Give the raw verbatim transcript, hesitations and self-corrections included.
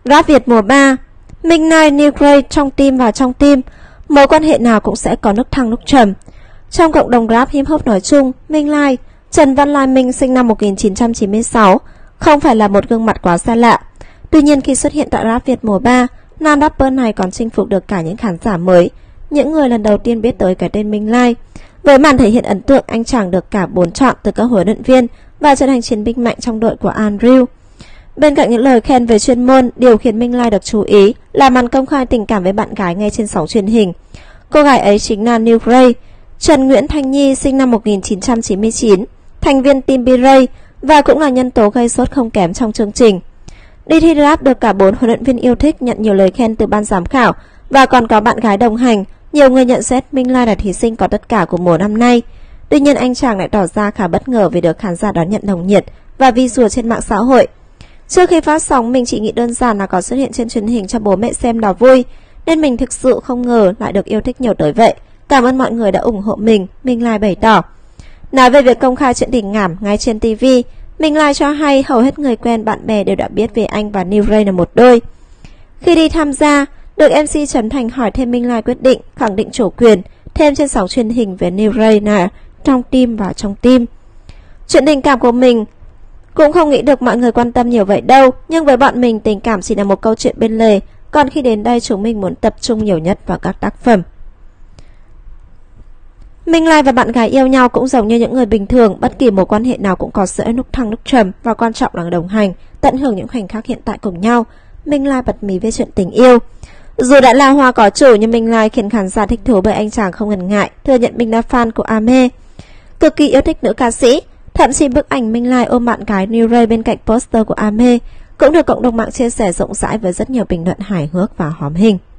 Rap Việt mùa ba, Minh Lai, New Gray trong team và trong team, mối quan hệ nào cũng sẽ có lúc thăng lúc trầm. Trong cộng đồng rap hip hop nói chung, Minh Lai, Trần Văn Lai Minh sinh năm một nghìn chín trăm chín mươi sáu, không phải là một gương mặt quá xa lạ. Tuy nhiên khi xuất hiện tại Rap Việt mùa ba, nam rapper này còn chinh phục được cả những khán giả mới, những người lần đầu tiên biết tới cái tên Minh Lai. Với màn thể hiện ấn tượng, anh chàng được cả bốn chọn từ các huấn luyện viên và trở thành chiến binh mạnh trong đội của Unreal. Bên cạnh những lời khen về chuyên môn, điều khiến Minh Lai được chú ý là màn công khai tình cảm với bạn gái ngay trên sóng truyền hình. Cô gái ấy chính là New Gray, Trần Nguyễn Thanh Nhi sinh năm một nghìn chín trăm chín mươi chín, thành viên team B-Ray và cũng là nhân tố gây sốt không kém trong chương trình. Đi thi rap được cả bốn huấn luyện viên yêu thích, nhận nhiều lời khen từ ban giám khảo và còn có bạn gái đồng hành. Nhiều người nhận xét Minh Lai là thí sinh có tất cả của mùa năm nay. Tuy nhiên anh chàng lại tỏ ra khá bất ngờ vì được khán giả đón nhận nồng nhiệt và visual trên mạng xã hội. Trước khi phát sóng, mình chỉ nghĩ đơn giản là có xuất hiện trên truyền hình cho bố mẹ xem là vui, nên mình thực sự không ngờ lại được yêu thích nhiều tới vậy. Cảm ơn mọi người đã ủng hộ mình, Minh Lai bày tỏ. Nói về việc công khai chuyện tình cảm ngay trên ti vi, Minh Lai cho hay hầu hết người quen bạn bè đều đã biết về anh và New Gray là một đôi. Khi đi tham gia, được em xê Trấn Thành hỏi thêm, Minh Lai quyết định khẳng định chủ quyền thêm trên sóng truyền hình về New Gray là trong team và trong team. Chuyện tình cảm của mình cũng không nghĩ được mọi người quan tâm nhiều vậy đâu, nhưng với bọn mình tình cảm chỉ là một câu chuyện bên lề, còn khi đến đây chúng mình muốn tập trung nhiều nhất vào các tác phẩm. Minh Lai và bạn gái yêu nhau cũng giống như những người bình thường, bất kỳ mối quan hệ nào cũng có sẽ lúc thăng lúc trầm và quan trọng là đồng hành, tận hưởng những khoảnh khắc hiện tại cùng nhau. Minh Lai bật mí về chuyện tình yêu. Dù đã là hoa có chủ nhưng Minh Lai khiến khán giả thích thú bởi anh chàng không ngần ngại thừa nhận mình là fan của Ame, cực kỳ yêu thích nữ ca sĩ. Thậm chí bức ảnh Minh Lai ôm bạn gái New Gray bên cạnh poster của Ame cũng được cộng đồng mạng chia sẻ rộng rãi với rất nhiều bình luận hài hước và hóm hình.